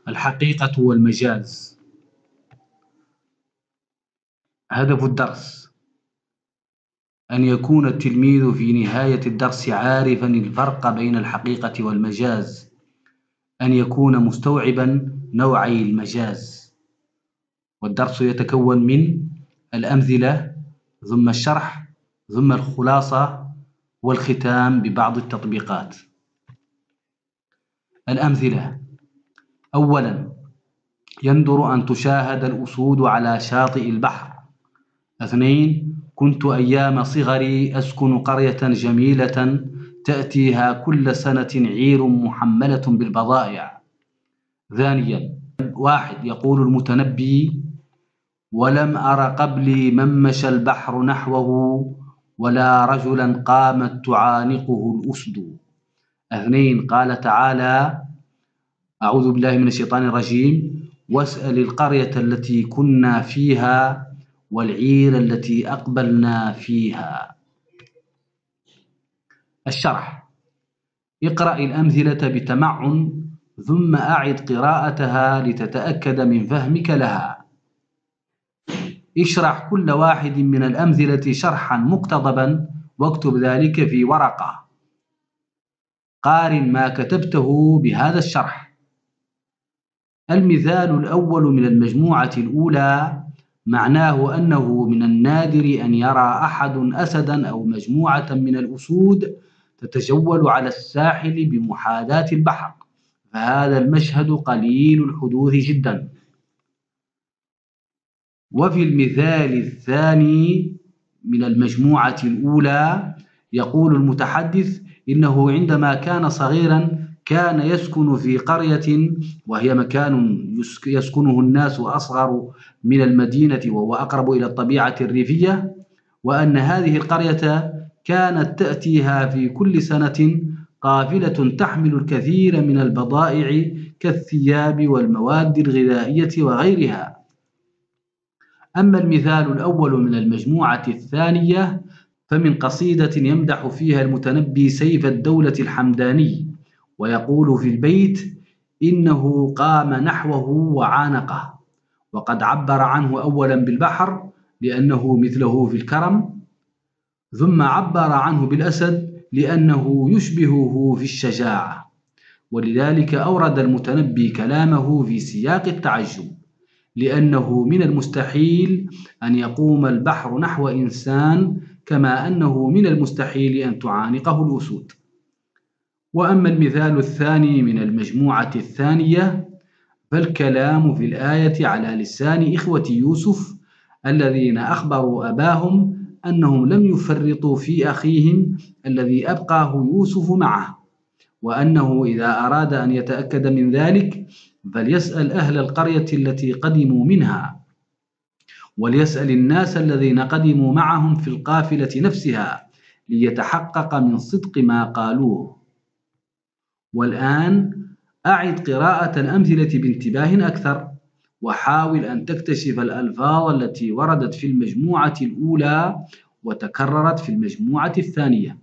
الحقيقة والمجاز. هدف الدرس أن يكون التلميذ في نهاية الدرس عارفا الفرق بين الحقيقة والمجاز، أن يكون مستوعبا نوعي المجاز. والدرس يتكون من الأمثلة ثم الشرح ثم الخلاصة والختام ببعض التطبيقات. الأمثلة: أولا، يندر أن تشاهد الأسود على شاطئ البحر. 2، كنت أيام صغري أسكن قرية جميلة تأتيها كل سنة عير محملة بالبضائع. ثانيا، 1، يقول المتنبي: ولم أر قبلي من مشى البحر نحوه ولا رجلا قامت تعانقه الأسد. 2، قال تعالى: أعوذ بالله من الشيطان الرجيم: واسأل القرية التي كنا فيها والعير التي أقبلنا فيها. الشرح: اقرأ الأمثلة بتمعن ثم أعد قراءتها لتتأكد من فهمك لها. اشرح كل واحد من الأمثلة شرحا مقتضبا واكتب ذلك في ورقة. قارن ما كتبته بهذا الشرح. المثال الأول من المجموعة الأولى معناه أنه من النادر أن يرى أحد أسدا أو مجموعة من الأسود تتجول على الساحل بمحاذاة البحر، فهذا المشهد قليل الحدوث جدا. وفي المثال الثاني من المجموعة الأولى يقول المتحدث إنه عندما كان صغيرا كان يسكن في قرية وهي مكان يسكنه الناس أصغر من المدينة وهو أقرب إلى الطبيعة الريفية، وأن هذه القرية كانت تأتيها في كل سنة قافلة تحمل الكثير من البضائع كالثياب والمواد الغذائية وغيرها. أما المثال الأول من المجموعة الثانية فمن قصيدة يمدح فيها المتنبي سيف الدولة الحمداني، ويقول في البيت: إنه قام نحوه وعانقه، وقد عبر عنه أولا بالبحر لأنه مثله في الكرم، ثم عبر عنه بالأسد لأنه يشبهه في الشجاعة، ولذلك أورد المتنبي كلامه في سياق التعجب، لأنه من المستحيل أن يقوم البحر نحو إنسان كما أنه من المستحيل أن تعانقه الأسود. وأما المثال الثاني من المجموعة الثانية فالكلام في الآية على لسان إخوة يوسف الذين أخبروا أباهم أنهم لم يفرطوا في أخيهم الذي أبقاه يوسف معه، وأنه إذا أراد أن يتأكد من ذلك فليسأل أهل القرية التي قدموا منها، وليسأل الناس الذين قدموا معهم في القافلة نفسها ليتحقق من صدق ما قالوه. والآن أعد قراءة الأمثلة بانتباه أكثر، وحاول أن تكتشف الألفاظ التي وردت في المجموعة الأولى وتكررت في المجموعة الثانية.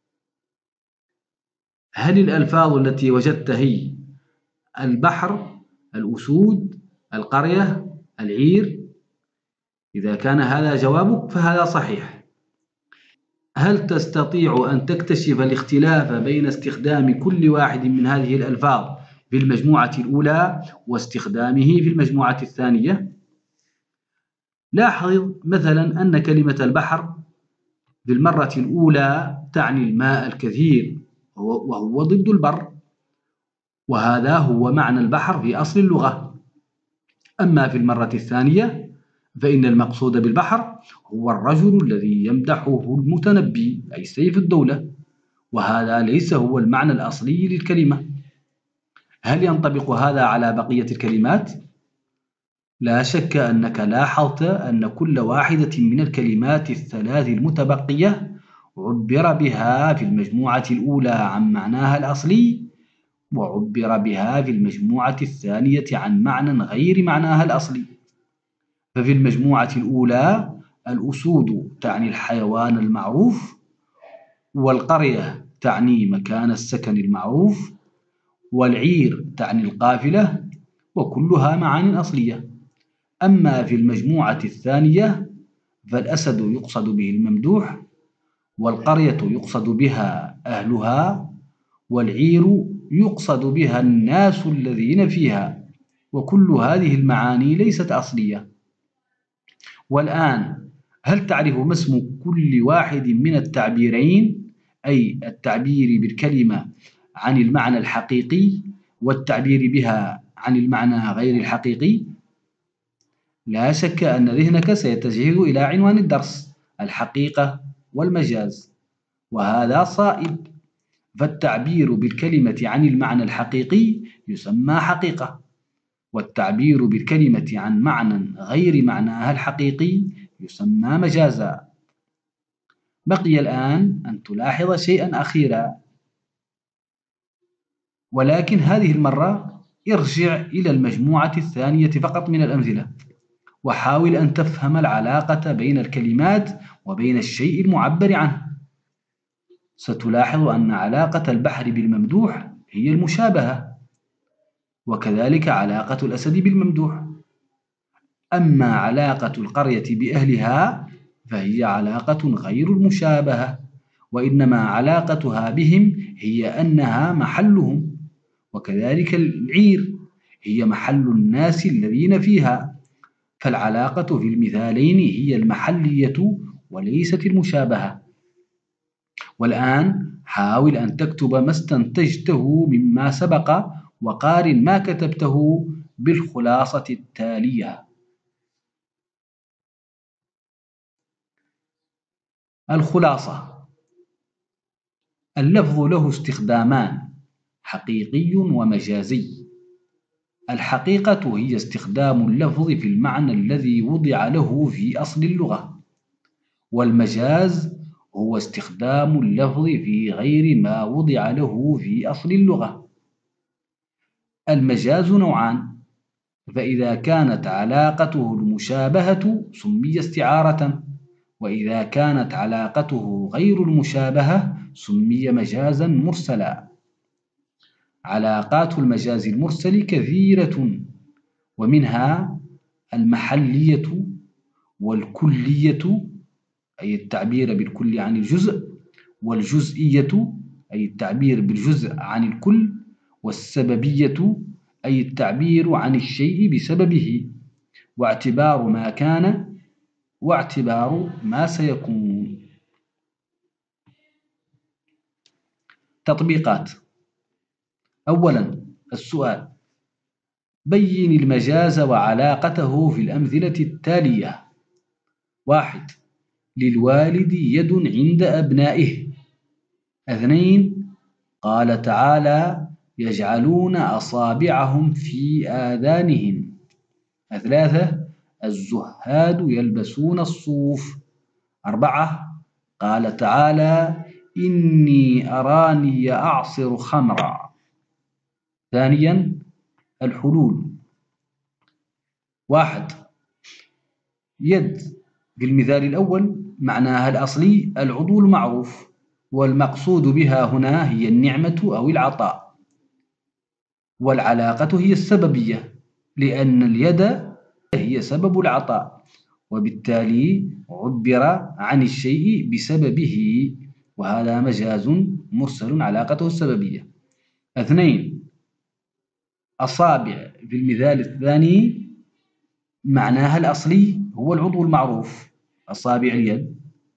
هل الألفاظ التي وجدت هي البحر، الأسود، القرية، العير؟ إذا كان هذا جوابك فهذا صحيح. هل تستطيع أن تكتشف الاختلاف بين استخدام كل واحد من هذه الألفاظ في المجموعة الأولى واستخدامه في المجموعة الثانية؟ لاحظ مثلا أن كلمة البحر في المرة الأولى تعني الماء الكثير وهو ضد البر، وهذا هو معنى البحر في أصل اللغة. أما في المرة الثانية فإن المقصود بالبحر هو الرجل الذي يمدحه المتنبي أي سيف الدولة، وهذا ليس هو المعنى الأصلي للكلمة. هل ينطبق هذا على بقية الكلمات؟ لا شك أنك لاحظت أن كل واحدة من الكلمات الثلاث المتبقية عبر بها في المجموعة الأولى عن معناها الأصلي، وعبر بها في المجموعة الثانية عن معنى غير معناها الأصلي. ففي المجموعة الأولى الأسود تعني الحيوان المعروف، والقرية تعني مكان السكن المعروف، والعير تعني القافلة، وكلها معان أصلية. أما في المجموعة الثانية فالأسد يقصد به الممدوح، والقرية يقصد بها أهلها، والعير يقصد بها الناس الذين فيها، وكل هذه المعاني ليست أصلية. والآن هل تعرف ما اسم كل واحد من التعبيرين، أي التعبير بالكلمة عن المعنى الحقيقي والتعبير بها عن المعنى غير الحقيقي؟ لا شك أن ذهنك سيتجه إلى عنوان الدرس: الحقيقة والمجاز، وهذا صائب، فالتعبير بالكلمة عن المعنى الحقيقي يسمى حقيقة، والتعبير بالكلمة عن معنى غير معناها الحقيقي يسمى مجازا. بقي الآن أن تلاحظ شيئا أخيرا، ولكن هذه المرة ارجع إلى المجموعة الثانية فقط من الأمثلة، وحاول أن تفهم العلاقة بين الكلمات وبين الشيء المعبر عنه. ستلاحظ أن علاقة البحر بالممدوح هي المشابهة، وكذلك علاقة الأسد بالممدوح. أما علاقة القرية بأهلها فهي علاقة غير المشابهة، وإنما علاقتها بهم هي أنها محلهم، وكذلك العير هي محل الناس الذين فيها، فالعلاقة في المثالين هي المحلية وليست المشابهة. والآن حاول أن تكتب ما استنتجته مما سبق، وقارن ما كتبته بالخلاصة التالية. الخلاصة: اللفظ له استخدامان: حقيقي ومجازي. الحقيقة هي استخدام اللفظ في المعنى الذي وضع له في أصل اللغة، والمجاز هو استخدام اللفظ في غير ما وضع له في أصل اللغة. المجاز نوعان: فإذا كانت علاقته المشابهة سمي استعارة، وإذا كانت علاقته غير المشابهة سمي مجازا مرسلا. علاقات المجاز المرسل كثيرة، ومنها المحلية، والكلية أي التعبير بالكل عن الجزء، والجزئية أي التعبير بالجزء عن الكل، والسببية أي التعبير عن الشيء بسببه، واعتبار ما كان، واعتبار ما سيكون. تطبيقات: أولا السؤال: بين المجاز وعلاقته في الأمثلة التالية. 1. للوالد يد عند أبنائه. 2. قال تعالى: يجعلون أصابعهم في آذانهم. 3. الزهاد يلبسون الصوف. 4. قال تعالى: إني أراني أعصر خمرا. ثانيا الحلول: 1. يد في المثال الأول معناها الأصلي العضو المعروف، والمقصود بها هنا هي النعمة أو العطاء، والعلاقة هي السببية، لأن اليد هي سبب العطاء، وبالتالي عبر عن الشيء بسببه، وهذا مجاز مرسل علاقته السببية. 2. أصابع في المثال الثاني معناها الأصلي هو العضو المعروف، أصابع اليد،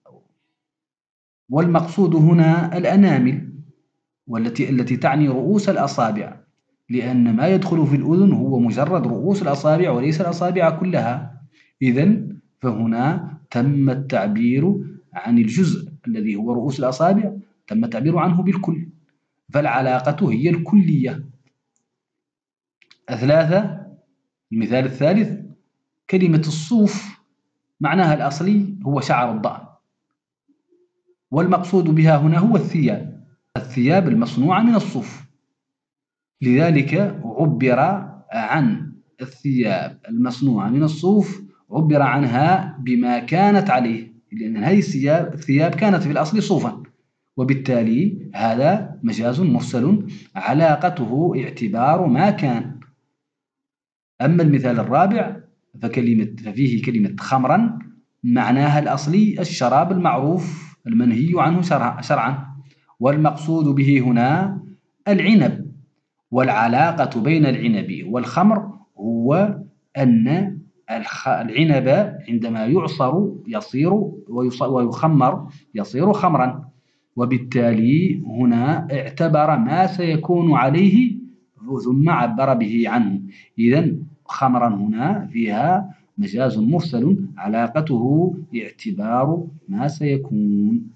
والمقصود هنا الأنامل، التي تعني رؤوس الأصابع، لأن ما يدخل في الأذن هو مجرد رؤوس الأصابع وليس الأصابع كلها. إذن فهنا تم التعبير عن الجزء الذي هو رؤوس الأصابع، تم التعبير عنه بالكل، فالعلاقة هي الكلية. 3. المثال الثالث: كلمة الصوف معناها الأصلي هو شعر الضأن، والمقصود بها هنا هو الثياب المصنوعة من الصوف، لذلك عبر عن الثياب المصنوعة من الصوف، عبر عنها بما كانت عليه، لأن هذه الثياب كانت في الأصل صوفا، وبالتالي هذا مجاز مرسل علاقته اعتبار ما كان. أما المثال الرابع ففيه كلمة خمرا معناها الأصلي الشراب المعروف المنهي عنه شرعا، والمقصود به هنا العنب. والعلاقة بين العنب والخمر هو أن العنب عندما يعصر يصير ويخمر يصير خمرا، وبالتالي هنا اعتبر ما سيكون عليه ثم عبر به عنه. إذن خمرا هنا فيها مجاز مفصل علاقته اعتبار ما سيكون.